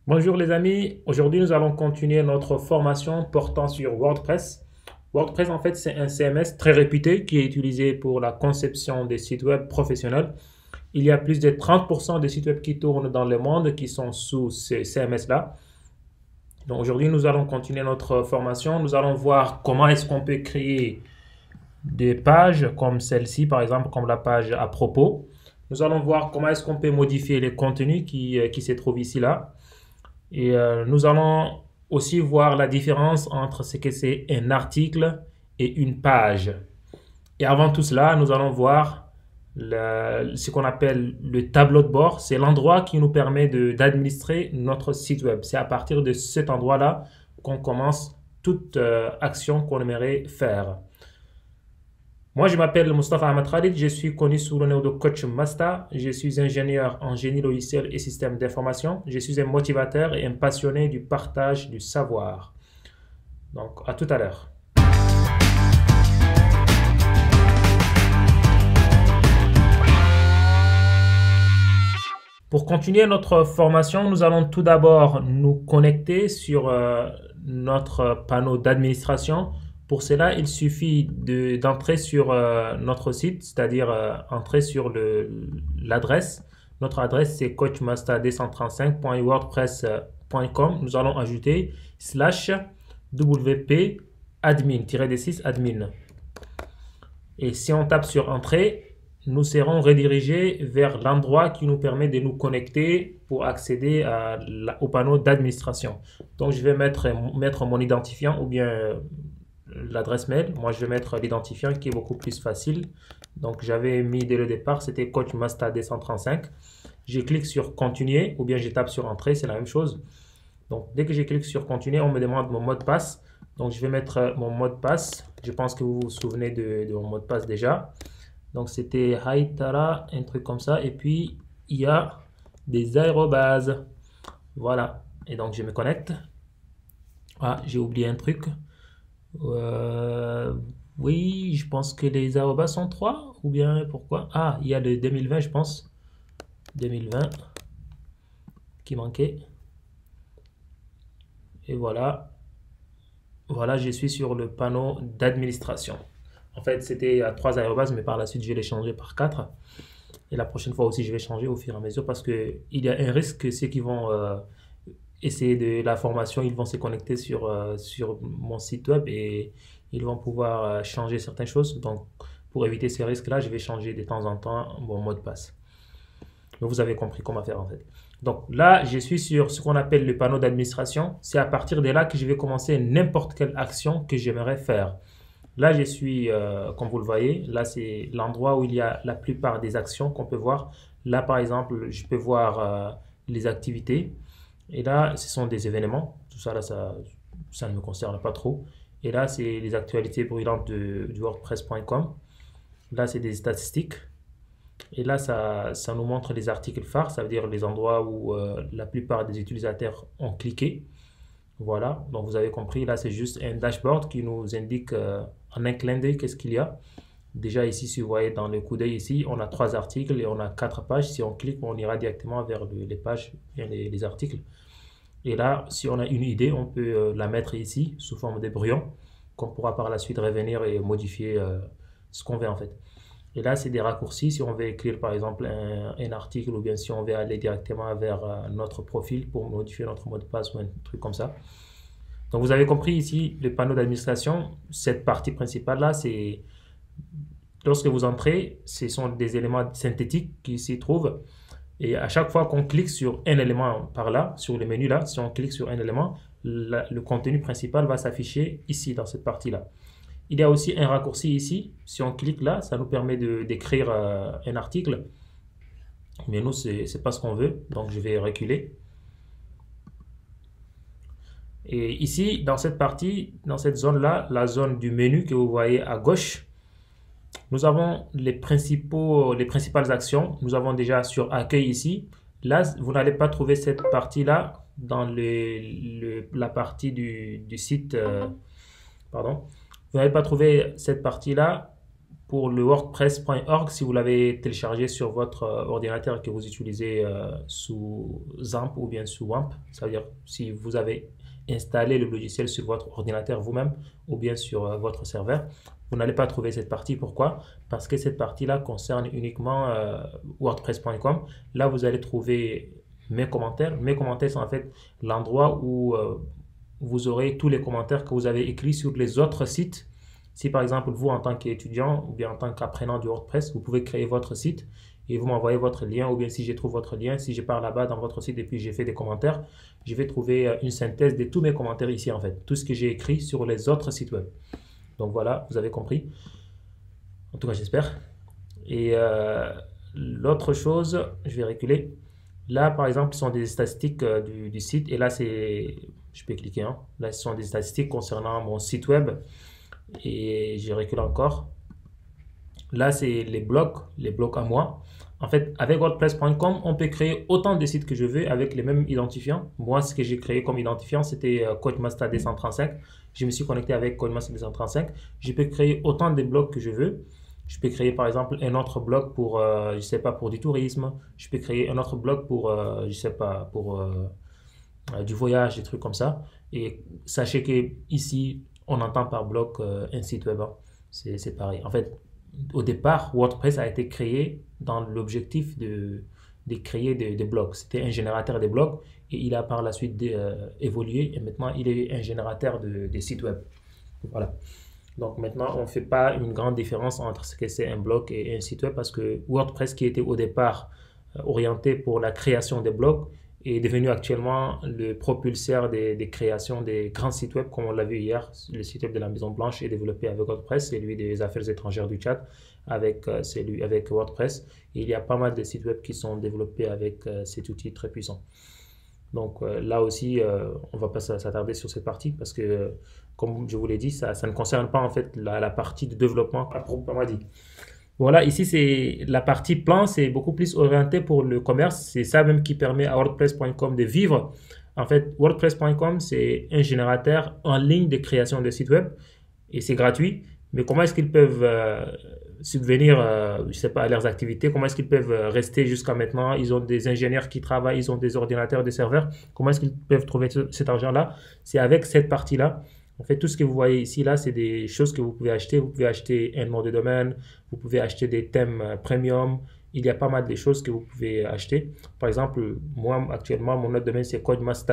Bonjour les amis, aujourd'hui nous allons continuer notre formation portant sur WordPress. WordPress en fait c'est un CMS très réputé qui est utilisé pour la conception des sites web professionnels. Il y a plus de 30% des sites web qui tournent dans le monde qui sont sous ce CMS-là. Donc aujourd'hui nous allons continuer notre formation. Nous allons voir comment est-ce qu'on peut créer des pages comme celle-ci par exemple, comme la page à propos. Nous allons voir comment est-ce qu'on peut modifier les contenus qui se trouvent ici là. Et nous allons aussi voir la différence entre ce que c'est un article et une page. Et avant tout cela, nous allons voir ce qu'on appelle le tableau de bord. C'est l'endroit qui nous permet d'administrer notre site web. C'est à partir de cet endroit-là qu'on commence toute action qu'on aimerait faire. Moi, je m'appelle Mustafa Ahmed Khalid, je suis connu sous le nom de Coach Masta. Je suis ingénieur en génie logiciel et système d'information. Je suis un motivateur et un passionné du partage du savoir. Donc, à tout à l'heure. Pour continuer notre formation, nous allons tout d'abord nous connecter sur notre panneau d'administration. Pour cela, il suffit d'entrer sur notre site, c'est-à-dire entrer sur l'adresse. Notre adresse, c'est coachmasta235.wordpress.com. Nous allons ajouter /wp admin-6 admin. Et si on tape sur entrée, nous serons redirigés vers l'endroit qui nous permet de nous connecter pour accéder au panneau d'administration. Donc, je vais mettre mon identifiant ou bien l'adresse mail. Moi, je vais mettre l'identifiant qui est beaucoup plus facile. Donc, j'avais mis dès le départ, c'était coachmasta235. Je clique sur continuer ou bien je tape sur entrée, c'est la même chose. Donc, dès que je clique sur continuer, on me demande mon mot de passe. Donc, je vais mettre mon mot de passe. Je pense que vous vous souvenez de mon mot de passe déjà. Donc, c'était Haitara, un truc comme ça. Et puis, il y a des aérobases. Voilà. Et donc, je me connecte. Ah, j'ai oublié un truc. Oui, je pense que les aérobas sont 3. Ou bien, pourquoi? Ah, il y a le 2020, je pense. 2020 qui manquait. Et voilà. Voilà, je suis sur le panneau d'administration. En fait, c'était à 3 aérobases, mais par la suite, je vais les changer par 4. Et la prochaine fois aussi, je vais changer au fur et à mesure parce qu'il y a un risque que ceux qui vont essayer de la formation, ils vont se connecter sur mon site web et ils vont pouvoir changer certaines choses. Donc, pour éviter ces risques-là, je vais changer de temps en temps mon mot de passe. Donc, vous avez compris comment faire en fait. Donc là, je suis sur ce qu'on appelle le panneau d'administration. C'est à partir de là que je vais commencer n'importe quelle action que j'aimerais faire. Là, je suis, comme vous le voyez, là, c'est l'endroit où il y a la plupart des actions qu'on peut voir. Là, par exemple, je peux voir les activités. Et là, ce sont des événements. Tout ça, là, ça ne me concerne pas trop. Et là, c'est les actualités brûlantes du WordPress.com. Là, c'est des statistiques. Et là, ça nous montre les articles phares. Ça veut dire les endroits où la plupart des utilisateurs ont cliqué. Voilà, donc vous avez compris, là c'est juste un dashboard qui nous indique en un clin d'œil qu'est-ce qu'il y a. Déjà ici, si vous voyez dans le coup d'œil ici, on a 3 articles et on a 4 pages. Si on clique, on ira directement vers les pages, les articles. Et là, si on a une idée, on peut la mettre ici sous forme de brouillon, qu'on pourra par la suite revenir et modifier ce qu'on veut en fait. Et là, c'est des raccourcis. Si on veut écrire par exemple un article ou bien si on veut aller directement vers notre profil pour modifier notre mot de passe ou un truc comme ça. Donc, vous avez compris ici le panneau d'administration. Cette partie principale-là, c'est lorsque vous entrez, ce sont des éléments synthétiques qui s'y trouvent. Et à chaque fois qu'on clique sur un élément par là, sur le menu là, si on clique sur un élément, le contenu principal va s'afficher ici dans cette partie-là. Il y a aussi un raccourci ici. Si on clique là, ça nous permet d'écrire un article. Mais nous, ce n'est pas ce qu'on veut. Donc, je vais reculer. Et ici, dans cette partie, dans cette zone-là, la zone du menu que vous voyez à gauche, nous avons les principales actions. Nous avons déjà sur accueil ici. Là, vous n'allez pas trouver cette partie-là dans la partie du site. Pardon. Vous n'allez pas trouver cette partie-là pour le WordPress.org, si vous l'avez téléchargé sur votre ordinateur que vous utilisez sous XAMPP ou bien sous WAMP, ça veut dire si vous avez installé le logiciel sur votre ordinateur vous-même ou bien sur votre serveur, vous n'allez pas trouver cette partie. Pourquoi? Parce que cette partie-là concerne uniquement WordPress.com. Là, vous allez trouver mes commentaires. Mes commentaires sont en fait l'endroit où vous aurez tous les commentaires que vous avez écrits sur les autres sites. Si par exemple, vous en tant qu'étudiant ou bien en tant qu'apprenant du WordPress, vous pouvez créer votre site et vous m'envoyez votre lien, ou bien si je trouve votre lien, si je pars là-bas dans votre site et puis j'ai fait des commentaires, je vais trouver une synthèse de tous mes commentaires ici en fait, tout ce que j'ai écrit sur les autres sites web. Donc voilà, vous avez compris. En tout cas, j'espère. Et l'autre chose, je vais reculer. Là, par exemple, ce sont des statistiques du site. Et là, je peux cliquer. Hein. Là, ce sont des statistiques concernant mon site web. Et je recule encore. Là, c'est les blocs à moi. En fait, avec WordPress.com, on peut créer autant de sites que je veux avec les mêmes identifiants. Moi, ce que j'ai créé comme identifiant, c'était CodeMaster 235. Je me suis connecté avec CodeMaster 235. Je peux créer autant de blogs que je veux. Je peux créer par exemple un autre blog pour, je sais pas, pour du tourisme. Je peux créer un autre blog pour, je sais pas, pour du voyage, des trucs comme ça. Et sachez que ici, on entend par blog un site web. Hein. C'est pareil. En fait, au départ, WordPress a été créé dans l'objectif de créer des blogs. C'était un générateur de blogs et il a par la suite évolué et maintenant il est un générateur de sites web. Voilà. Donc maintenant, on ne fait pas une grande différence entre ce que c'est un blog et un site web parce que WordPress, qui était au départ orienté pour la création des blogs, est devenu actuellement le propulseur des créations des grands sites web, comme on l'a vu hier. Le site web de la Maison Blanche est développé avec WordPress, celui des affaires étrangères du Tchad avec WordPress. Et il y a pas mal de sites web qui sont développés avec cet outil très puissant. Donc là aussi, on ne va pas s'attarder sur cette partie parce que, comme je vous l'ai dit, ça ne concerne pas en fait la partie de développement à proprement dit. Voilà, ici c'est la partie plan, c'est beaucoup plus orienté pour le commerce. C'est ça même qui permet à WordPress.com de vivre. En fait, WordPress.com, c'est un générateur en ligne de création de sites web et c'est gratuit. Mais comment est-ce qu'ils peuvent subvenir, je sais pas, à leurs activités? Comment est-ce qu'ils peuvent rester jusqu'à maintenant? Ils ont des ingénieurs qui travaillent, ils ont des ordinateurs, des serveurs. Comment est-ce qu'ils peuvent trouver cet argent-là? C'est avec cette partie-là. En fait, tout ce que vous voyez ici, là, c'est des choses que vous pouvez acheter. Vous pouvez acheter un nom de domaine, vous pouvez acheter des thèmes premium. Il y a pas mal de choses que vous pouvez acheter. Par exemple, moi, actuellement, mon nom de domaine, c'est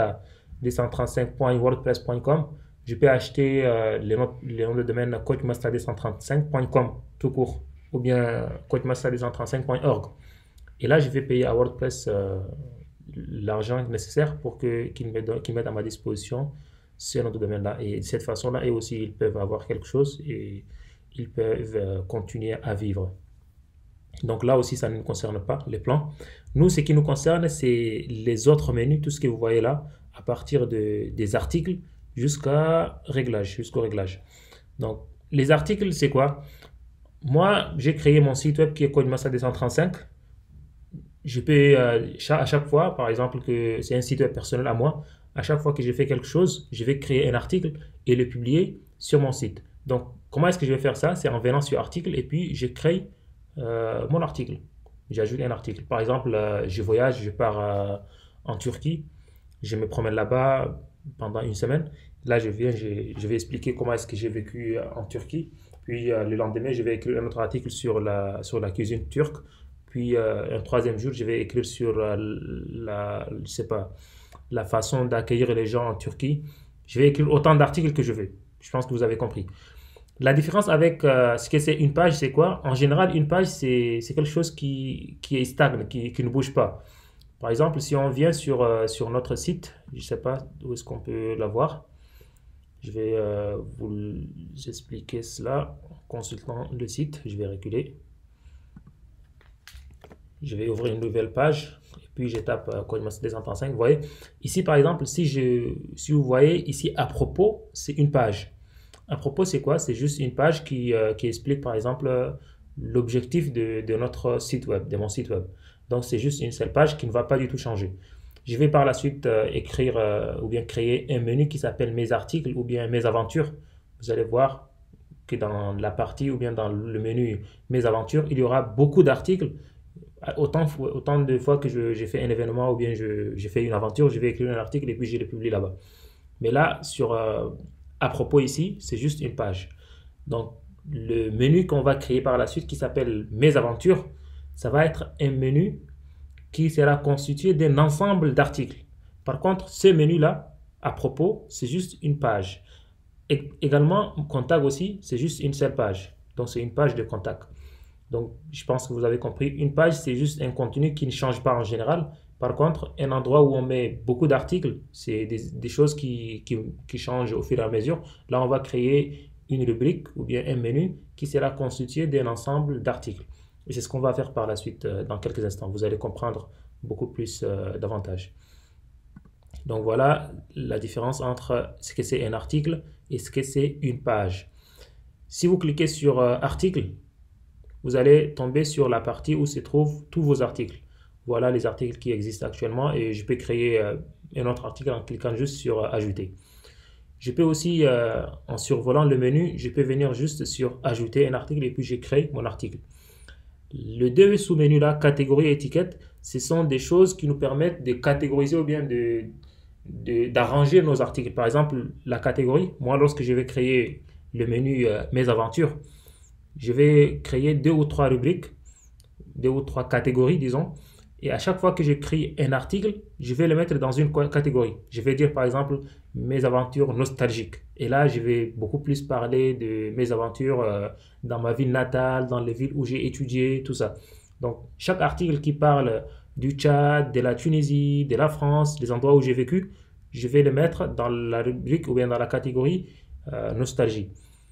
codemaster235.wordpress.com. Je peux acheter les noms de domaine codemaster235.com tout court ou bien codemaster235.org. Et là, je vais payer à WordPress l'argent nécessaire pour qu'ils mettent à ma disposition ce nom de domaine-là. Et de cette façon-là, et aussi, ils peuvent avoir quelque chose et ils peuvent continuer à vivre. Donc là aussi, ça ne nous concerne pas, les plans. Nous, ce qui nous concerne, c'est les autres menus, tout ce que vous voyez là, à partir des articles jusqu'au réglage. Donc, les articles, c'est quoi? Moi, j'ai créé mon site web qui est CodeMaster 235. Je peux, à chaque fois, par exemple, que c'est un site web personnel à moi, à chaque fois que j'ai fait quelque chose, je vais créer un article et le publier sur mon site. Donc, comment est-ce que je vais faire ça? C'est en venant sur article et puis je crée mon article. J'ajoute un article. Par exemple, je voyage, je pars en Turquie, je me promène là-bas pendant une semaine. Là, je vais expliquer comment est-ce que j'ai vécu en Turquie. Puis le lendemain, je vais écrire un autre article sur la cuisine turque. Puis un troisième jour, je vais écrire sur je sais pas, la façon d'accueillir les gens en Turquie. Je vais écrire autant d'articles que je veux. Je pense que vous avez compris. La différence avec ce que c'est une page, c'est quoi? En général, une page, c'est quelque chose qui est stagne, qui ne bouge pas. Par exemple, si on vient sur notre site, je ne sais pas où est-ce qu'on peut la voir. Je vais vous expliquer cela en consultant le site. Je vais reculer. Je vais ouvrir une nouvelle page et puis je tape CodeMaster 235. Vous voyez, ici par exemple, si vous voyez ici à propos, c'est une page. À propos, c'est quoi? C'est juste une page qui explique par exemple l'objectif de notre site web, de mon site web. Donc c'est juste une seule page qui ne va pas du tout changer. Je vais par la suite écrire ou bien créer un menu qui s'appelle mes articles ou bien mes aventures. Vous allez voir que dans la partie ou bien dans le menu Mes aventures, il y aura beaucoup d'articles. Autant de fois que j'ai fait un événement ou bien j'ai fait une aventure, je vais écrire un article et puis je le publie là-bas. Mais là, à propos ici, c'est juste une page. Donc, le menu qu'on va créer par la suite qui s'appelle Mes aventures, ça va être un menu qui sera constitué d'un ensemble d'articles. Par contre, ce menu-là, à propos, c'est juste une page. Également, contact aussi, c'est juste une seule page. Donc, c'est une page de contact. Donc, je pense que vous avez compris. Une page, c'est juste un contenu qui ne change pas en général. Par contre, un endroit où on met beaucoup d'articles, c'est des choses qui changent au fur et à mesure. Là, on va créer une rubrique ou bien un menu qui sera constitué d'un ensemble d'articles. Et c'est ce qu'on va faire par la suite dans quelques instants. Vous allez comprendre beaucoup plus davantage. Donc voilà la différence entre ce que c'est un article et ce que c'est une page. Si vous cliquez sur article, vous allez tomber sur la partie où se trouvent tous vos articles. Voilà les articles qui existent actuellement et je peux créer un autre article en cliquant juste sur ajouter. Je peux aussi, en survolant le menu, je peux venir juste sur ajouter un article et puis je crée mon article. Les deux sous-menus là, catégorie et étiquette, ce sont des choses qui nous permettent de catégoriser ou bien d'arranger nos articles. Par exemple, la catégorie, moi lorsque je vais créer le menu Mes aventures, je vais créer 2 ou 3 rubriques, 2 ou 3 catégories, disons. Et à chaque fois que j'écris un article, je vais le mettre dans une catégorie. Je vais dire par exemple mes aventures nostalgiques. Et là, je vais beaucoup plus parler de mes aventures dans ma ville natale, dans les villes où j'ai étudié, tout ça. Donc, chaque article qui parle du Tchad, de la Tunisie, de la France, des endroits où j'ai vécu, je vais le mettre dans la rubrique ou bien dans la catégorie nostalgie.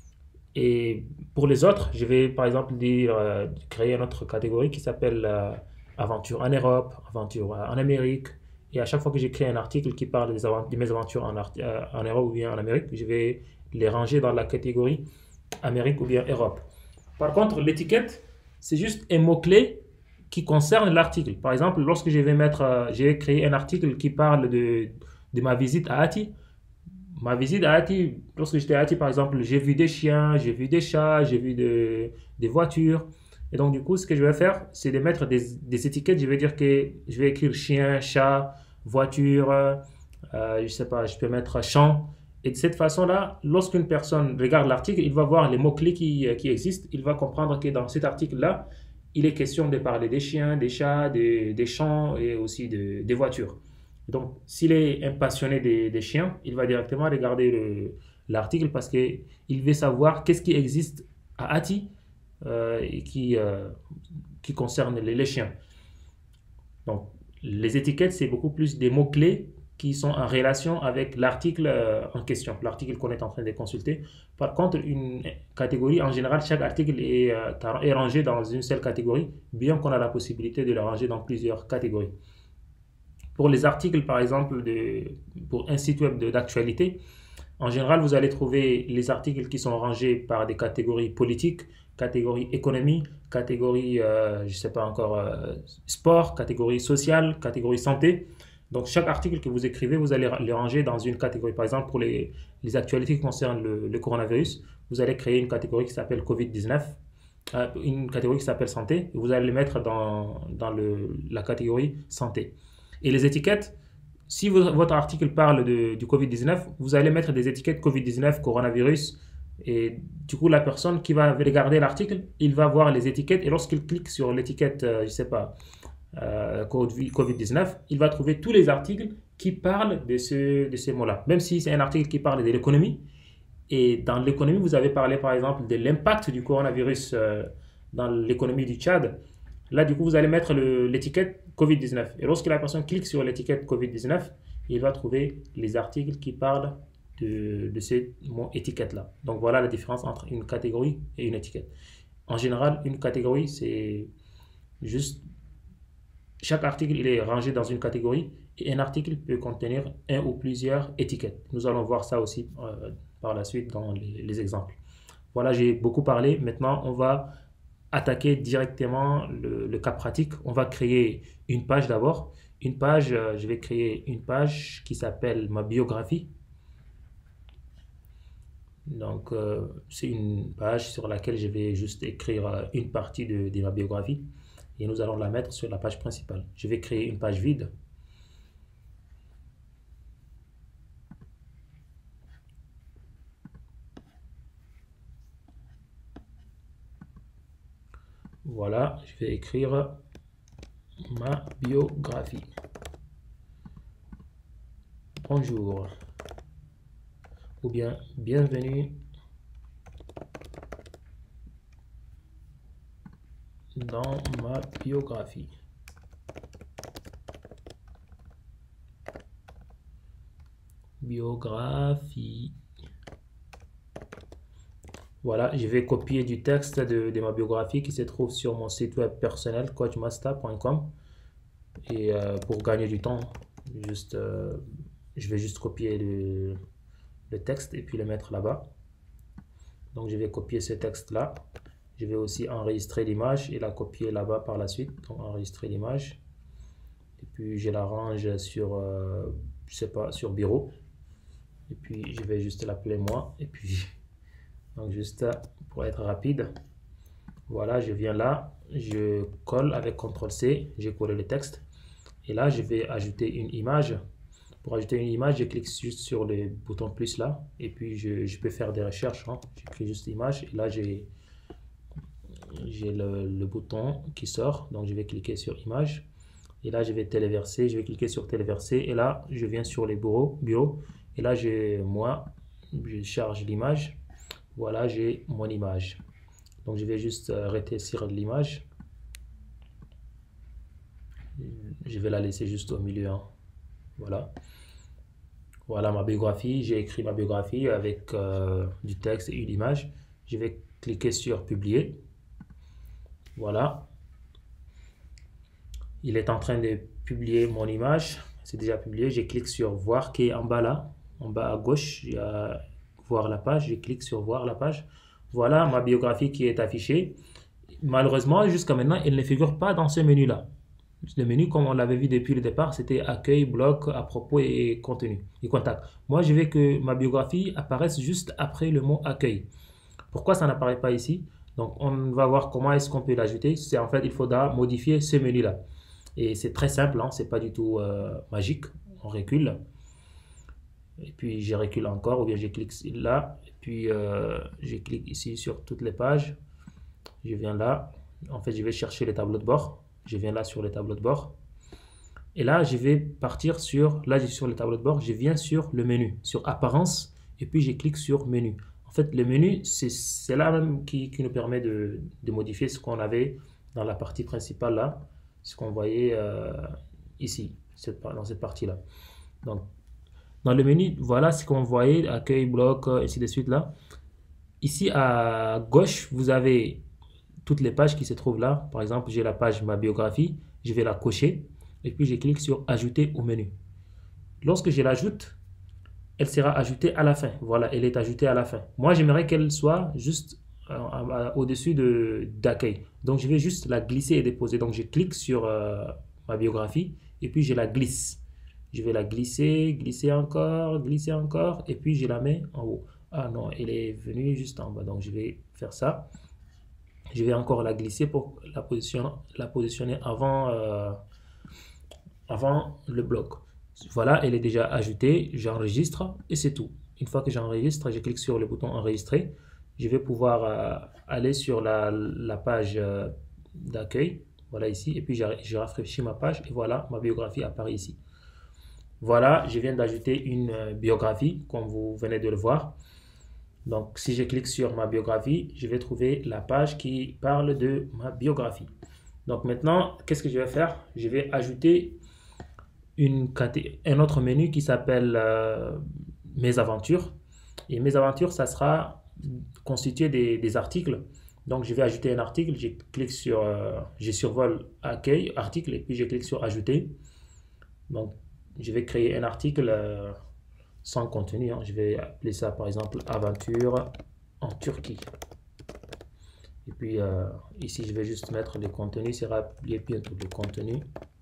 Et pour les autres, je vais par exemple créer une autre catégorie qui s'appelle aventure en Europe, aventure en Amérique. Et à chaque fois que j'écris un article qui parle de mes aventures en Europe ou bien en Amérique, je vais les ranger dans la catégorie Amérique ou bien Europe. Par contre, l'étiquette, c'est juste un mot-clé qui concerne l'article. Par exemple, lorsque je vais créer un article qui parle de ma visite à Haïti. Ma visite à Haïti, lorsque j'étais à Haïti, par exemple, j'ai vu des chiens, j'ai vu des chats, j'ai vu des voitures. Et donc, du coup, ce que je vais faire, c'est de mettre des étiquettes. Je vais dire que je vais écrire chien, chat, voiture, je sais pas, je peux mettre champ. Et de cette façon-là, lorsqu'une personne regarde l'article, il va voir les mots-clés qui existent. Il va comprendre que dans cet article-là, il est question de parler des chiens, des chats, des champs et aussi des voitures. Donc, s'il est un passionné des chiens, il va directement regarder l'article parce qu'il veut savoir qu'est-ce qui existe à Haïti et qui concerne les chiens. Donc, les étiquettes, c'est beaucoup plus des mots-clés qui sont en relation avec l'article en question, l'article qu'on est en train de consulter. Par contre, une catégorie, en général, chaque article est rangé dans une seule catégorie, bien qu'on a la possibilité de le ranger dans plusieurs catégories. Pour les articles, par exemple, pour un site web d'actualité, en général, vous allez trouver les articles qui sont rangés par des catégories politiques, catégorie économie, catégorie, je ne sais pas encore, sport, catégorie sociale, catégorie santé. Donc, chaque article que vous écrivez, vous allez les ranger dans une catégorie. Par exemple, pour les actualités qui concernent le coronavirus, vous allez créer une catégorie qui s'appelle Covid-19, une catégorie qui s'appelle santé, et vous allez les mettre dans la catégorie santé. Et les étiquettes, si votre article parle du Covid-19, vous allez mettre des étiquettes Covid-19, coronavirus. Et du coup, la personne qui va regarder l'article, il va voir les étiquettes. Et lorsqu'il clique sur l'étiquette, je ne sais pas, Covid-19, il va trouver tous les articles qui parlent de ces mots-là. Même si c'est un article qui parle de l'économie. Et dans l'économie, vous avez parlé par exemple de l'impact du coronavirus dans l'économie du Tchad. Là, du coup, vous allez mettre l'étiquette Covid-19. Et lorsque la personne clique sur l'étiquette Covid-19, il va trouver les articles qui parlent de ces mots étiquettes-là. Donc, voilà la différence entre une catégorie et une étiquette. En général, une catégorie, c'est juste... Chaque article, il est rangé dans une catégorie et un article peut contenir un ou plusieurs étiquettes. Nous allons voir ça aussi par la suite dans les exemples. Voilà, j'ai beaucoup parlé. Maintenant, on va attaquer directement le cas pratique. On va créer une page d'abord. Une page, je vais créer une page qui s'appelle ma biographie. Donc, c'est une page sur laquelle je vais juste écrire une partie de ma biographie et nous allons la mettre sur la page principale. Je vais créer une page vide. Voilà, je vais écrire ma biographie. Bonjour ou bien bienvenue dans ma biographie. Biographie. Voilà, je vais copier du texte de ma biographie qui se trouve sur mon site web personnel coachmaster.com. Et pour gagner du temps, je vais juste copier le texte et puis le mettre là-bas. Donc je vais copier ce texte-là. Je vais aussi enregistrer l'image et la copier là-bas par la suite. Donc enregistrer l'image. Et puis je la range sur, je sais pas, sur bureau. Et puis je vais juste l'appeler moi. Et puis, donc juste pour être rapide. Voilà, je viens là. Je colle avec CTRL-C. J'ai collé le texte. Et là, je vais ajouter une image. Pour ajouter une image, je clique juste sur le bouton plus là. Et puis, je peux faire des recherches. Hein. J'écris juste image. Et là, j'ai le bouton qui sort. Donc, je vais cliquer sur image. Et là, je vais téléverser. Je vais cliquer sur téléverser. Et là, je viens sur les bureaux. Et là, je charge l'image. Voilà, j'ai mon image. Donc, je vais juste rétrécir l'image. Je vais la laisser juste au milieu. Hein. Voilà. Voilà ma biographie. J'ai écrit ma biographie avec du texte et une image. Je vais cliquer sur publier. Voilà. Il est en train de publier mon image. C'est déjà publié. Je clique sur voir qui est en bas là. En bas à gauche, il y a voir la page. Je clique sur voir la page. Voilà ma biographie qui est affichée. Malheureusement, jusqu'à maintenant, elle ne figure pas dans ce menu là. Le menu, comme on l'avait vu depuis le départ, c'était accueil, blog, à propos et contenu et contact. Moi, je veux que ma biographie apparaisse juste après le mot accueil. Pourquoi ça n'apparaît pas ici? Donc, on va voir comment est-ce qu'on peut l'ajouter. C'est en fait, il faudra modifier ce menu-là. Et c'est très simple, hein, c'est pas du tout magique. On recule. Et puis, je recule encore, ou bien je clique là. Et puis, je clique ici sur toutes les pages. Je viens là. En fait, je vais chercher les tableaux de bord. Je viens là sur les tableaux de bord. Et là, je vais partir sur, là, je suis sur le tableau de bord, je viens sur le menu, sur apparence, et puis je clique sur menu. En fait, le menu, c'est là même qui nous permet de modifier ce qu'on avait dans la partie principale là, ce qu'on voyait ici, dans cette partie-là. Donc, dans le menu, voilà ce qu'on voyait, accueil, bloc, ainsi de suite là. Ici à gauche, vous avez toutes les pages qui se trouvent là. Par exemple, j'ai la page ma biographie, je vais la cocher et puis je clique sur ajouter au menu. Lorsque je l'ajoute, elle sera ajoutée à la fin. Voilà, elle est ajoutée à la fin. Moi, j'aimerais qu'elle soit juste au-dessus d'accueil. Donc, je vais juste la glisser et déposer. Donc, je clique sur ma biographie et puis je la glisse. Je vais la glisser, glisser encore, et puis je la mets en haut. Ah non, elle est venue juste en bas. Donc, je vais faire ça. Je vais encore la glisser pour la positionner avant, avant le bloc. Voilà, elle est déjà ajoutée. J'enregistre et c'est tout. Une fois que j'enregistre, je clique sur le bouton enregistrer. Je vais pouvoir aller sur la page d'accueil. Voilà ici. Et puis je rafraîchis ma page et voilà, ma biographie apparaît ici. Voilà, je viens d'ajouter une biographie comme vous venez de le voir. Donc, si je clique sur ma biographie, je vais trouver la page qui parle de ma biographie. Donc, maintenant, qu'est-ce que je vais faire? Je vais ajouter un autre menu qui s'appelle Mes aventures. Et Mes aventures, ça sera constitué des articles. Donc, je vais ajouter un article. Je clique sur, je survole accueil, article, et puis je clique sur ajouter. Donc, je vais créer un article sans contenu. Hein. Je vais appeler ça par exemple aventure en Turquie. Et puis ici, je vais juste mettre le contenu sera publié bientôt. Le contenu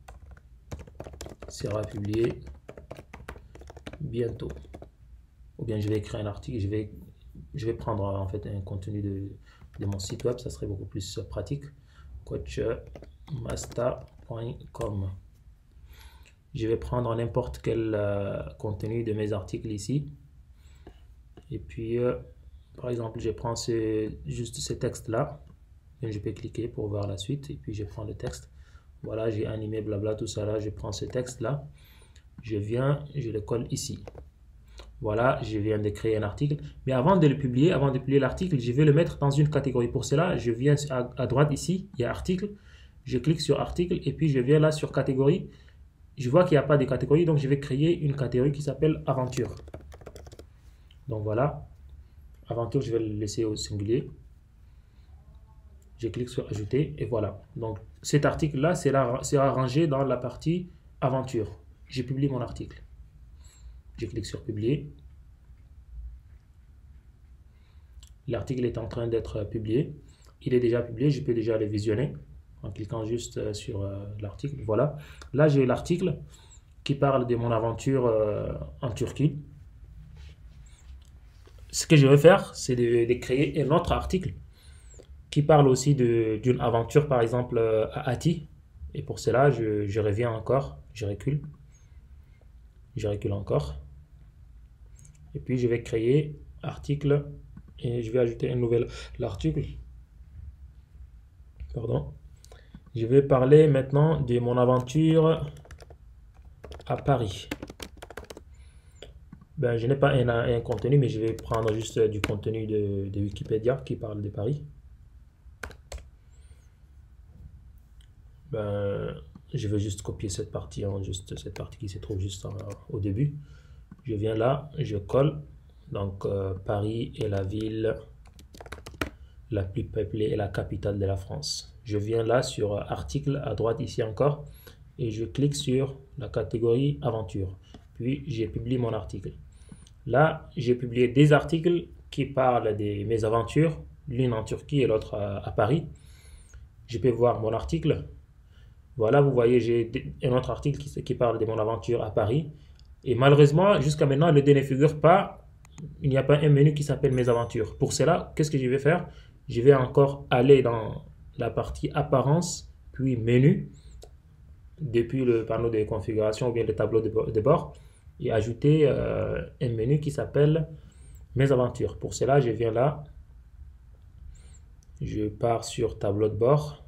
sera publié bientôt. Ou bien je vais écrire un article, je vais je vais prendre en fait un contenu de mon site web, ça serait beaucoup plus pratique. Coachmasta.com. Je vais prendre n'importe quel contenu de mes articles ici. Et puis, par exemple, je prends juste ce texte-là. Je peux cliquer pour voir la suite. Et puis, je prends le texte. Voilà, j'ai animé, blabla, tout ça là. Je prends ce texte-là. Je viens, je le colle ici. Voilà, je viens de créer un article. Mais avant de publier l'article, je vais le mettre dans une catégorie. Pour cela, je viens à droite ici, il y a article. Je clique sur article et puis je viens là sur catégorie. Je vois qu'il n'y a pas de catégorie, donc je vais créer une catégorie qui s'appelle aventure. Donc voilà, aventure, je vais le laisser au singulier. Je clique sur ajouter et voilà. Donc cet article-là sera rangé dans la partie aventure. J'ai publié mon article. Je clique sur publier. L'article est en train d'être publié. Il est déjà publié, je peux déjà le visionner en cliquant juste sur l'article. Voilà. Là, j'ai l'article qui parle de mon aventure en Turquie. Ce que je vais faire, c'est de créer un autre article qui parle aussi d'une aventure, par exemple, à Ati. Et pour cela, je reviens encore, je recule. Je recule encore. Et puis, je vais créer article et je vais ajouter un nouvel article. Pardon. Je vais parler maintenant de mon aventure à Paris. Ben, je n'ai pas un contenu, mais je vais prendre juste du contenu de Wikipédia qui parle de Paris. Ben, je vais juste copier cette partie, juste cette partie qui se trouve juste au début. Je viens là, je colle. Donc, Paris est la ville la plus peuplée et la capitale de la France. Je viens là sur article à droite ici encore et je clique sur la catégorie aventure. Puis, j'ai publié mon article. Là, j'ai publié des articles qui parlent de mes aventures, l'une en Turquie et l'autre à Paris. Je peux voir mon article. Voilà, vous voyez, j'ai un autre article qui parle de mon aventure à Paris. Et malheureusement, jusqu'à maintenant, le dé ne figure pas. Il n'y a pas un menu qui s'appelle mes aventures. Pour cela, qu'est-ce que je vais faire? Je vais encore aller dans la partie apparence, puis menu, depuis le panneau de configuration ou bien le tableau de bord, et ajouter un menu qui s'appelle mes aventures. Pour cela, je viens là, je pars sur tableau de bord,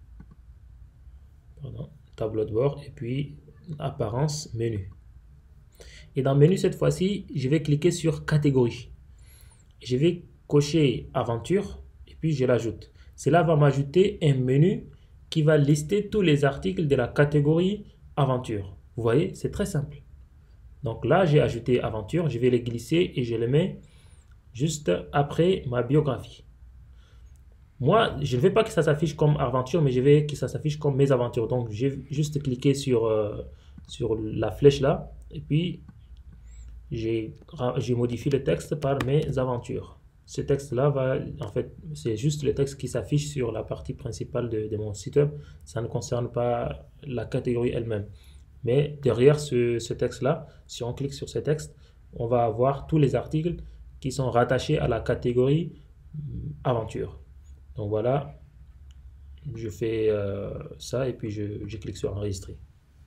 et puis apparence, menu. Et dans menu, cette fois-ci, je vais cliquer sur catégorie. Je vais cocher aventure et puis je l'ajoute. Cela va m'ajouter un menu qui va lister tous les articles de la catégorie aventure. Vous voyez, c'est très simple. Donc là, j'ai ajouté aventure, je vais les glisser et je les mets juste après ma biographie. Moi, je ne veux pas que ça s'affiche comme aventure, mais je veux que ça s'affiche comme mes aventures. Donc, j'ai juste cliqué sur la flèche là et puis j'ai modifié le texte par mes aventures. Ce texte-là va, en fait, c'est juste le texte qui s'affiche sur la partie principale de mon site web. Ça ne concerne pas la catégorie elle-même. Mais derrière ce texte-là, si on clique sur ce texte, on va avoir tous les articles qui sont rattachés à la catégorie aventure. Donc voilà, je fais ça et puis je clique sur enregistrer.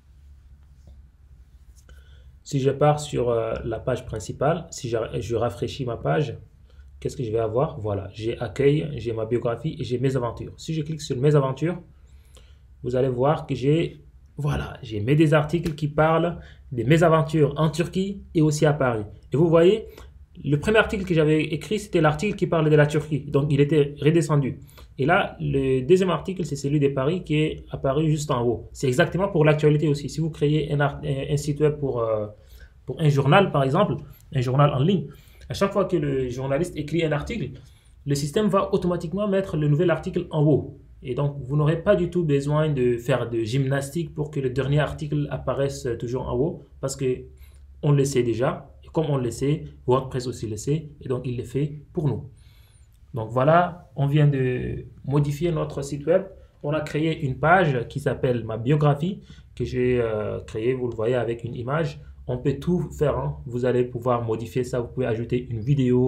Si je pars sur la page principale, si je rafraîchis ma page, qu'est-ce que je vais avoir? Voilà, j'ai accueil, j'ai ma biographie et j'ai mes aventures. Si je clique sur mes aventures, vous allez voir que j'ai mis des articles qui parlent de mes aventures en Turquie et aussi à Paris. Et vous voyez, le premier article que j'avais écrit, c'était l'article qui parlait de la Turquie. Donc, il était redescendu. Et là, le deuxième article, c'est celui de Paris qui est apparu juste en haut. C'est exactement pour l'actualité aussi. Si vous créez un site web pour un journal, par exemple, un journal en ligne, à chaque fois que le journaliste écrit un article, le système va automatiquement mettre le nouvel article en haut. Et donc, vous n'aurez pas du tout besoin de faire de gymnastique pour que le dernier article apparaisse toujours en haut, parce qu'on le sait déjà. Et comme on le sait, WordPress aussi le sait, et donc il le fait pour nous. Donc voilà, on vient de modifier notre site web. On a créé une page qui s'appelle ma biographie, que j'ai créée, vous le voyez, avec une image. On peut tout faire, hein. Vous allez pouvoir modifier ça, vous pouvez ajouter une vidéo, vous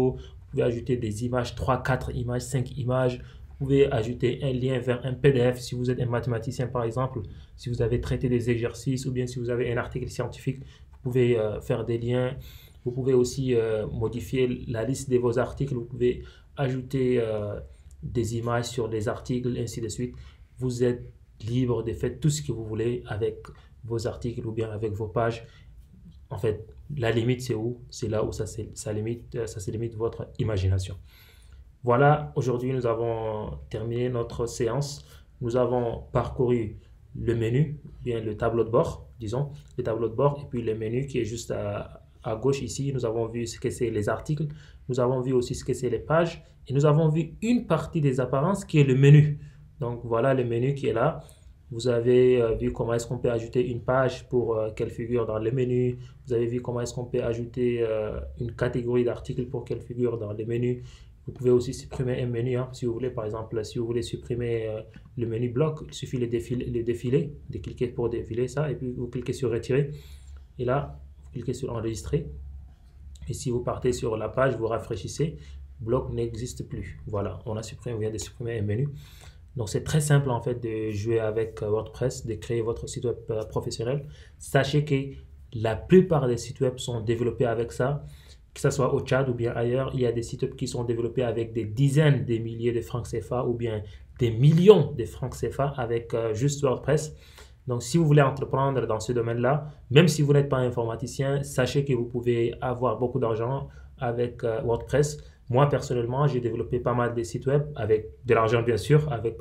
pouvez ajouter des images, 3, 4 images, 5 images. Vous pouvez ajouter un lien vers un PDF si vous êtes un mathématicien par exemple, si vous avez traité des exercices ou bien si vous avez un article scientifique, vous pouvez faire des liens. Vous pouvez aussi modifier la liste de vos articles, vous pouvez ajouter des images sur les articles, ainsi de suite. Vous êtes libre de faire tout ce que vous voulez avec vos articles ou bien avec vos pages. En fait, la limite, c'est où? C'est là où ça se limite votre imagination. Voilà, aujourd'hui, nous avons terminé notre séance. Nous avons parcouru le menu, bien le tableau de bord, disons, le tableau de bord, et puis le menu qui est juste à gauche ici. Nous avons vu ce que c'est les articles, nous avons vu aussi ce que c'est les pages, et nous avons vu une partie des apparences qui est le menu. Donc voilà le menu qui est là. Vous avez vu comment est-ce qu'on peut ajouter une page pour qu'elle figure dans le menu. Vous avez vu comment est-ce qu'on peut ajouter une catégorie d'articles pour qu'elle figure dans le menu. Vous pouvez aussi supprimer un menu, hein, si vous voulez. Par exemple, si vous voulez supprimer le menu bloc, il suffit de défiler, de cliquer pour défiler ça, et puis vous cliquez sur retirer. Et là, vous cliquez sur enregistrer. Et si vous partez sur la page, vous rafraîchissez, bloc n'existe plus. Voilà, on vient de supprimer un menu. Donc c'est très simple en fait de jouer avec WordPress, de créer votre site web professionnel. Sachez que la plupart des sites web sont développés avec ça, que ce soit au Tchad ou bien ailleurs. Il y a des sites web qui sont développés avec des dizaines de milliers de francs CFA ou bien des millions de francs CFA avec juste WordPress. Donc si vous voulez entreprendre dans ce domaine-là, même si vous n'êtes pas informaticien, sachez que vous pouvez avoir beaucoup d'argent avec WordPress. Moi, personnellement, j'ai développé pas mal de sites web avec de l'argent, bien sûr, avec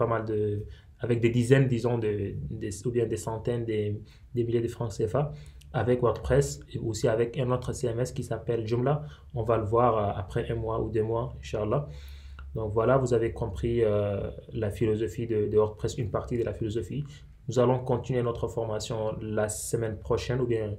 des dizaines, disons, ou bien des centaines, des milliers de francs CFA avec WordPress et aussi avec un autre CMS qui s'appelle Joomla. On va le voir après 1 mois ou 2 mois, Inch'Allah. Donc voilà, vous avez compris la philosophie de WordPress, une partie de la philosophie. Nous allons continuer notre formation la semaine prochaine ou bien,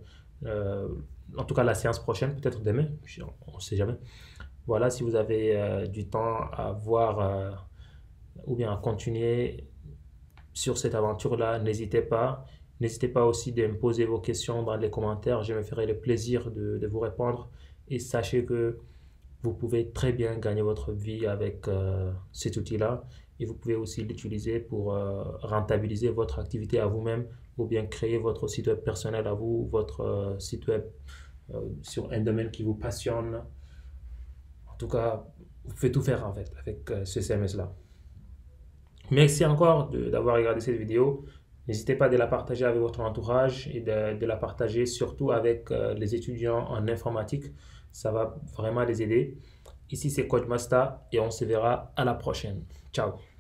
en tout cas, la séance prochaine, peut-être demain, on ne sait jamais. Voilà, si vous avez du temps à voir ou bien à continuer sur cette aventure-là, n'hésitez pas. N'hésitez pas aussi de me poser vos questions dans les commentaires. Je me ferai le plaisir de vous répondre. Et sachez que vous pouvez très bien gagner votre vie avec cet outil-là. Et vous pouvez aussi l'utiliser pour rentabiliser votre activité à vous-même ou bien créer votre site web personnel à vous, votre site web sur un domaine qui vous passionne. En tout cas, vous pouvez tout faire en fait avec ce CMS-là. Merci encore d'avoir regardé cette vidéo. N'hésitez pas de la partager avec votre entourage et de la partager surtout avec les étudiants en informatique. Ça va vraiment les aider. Ici, c'est Coach Masta et on se verra à la prochaine. Ciao.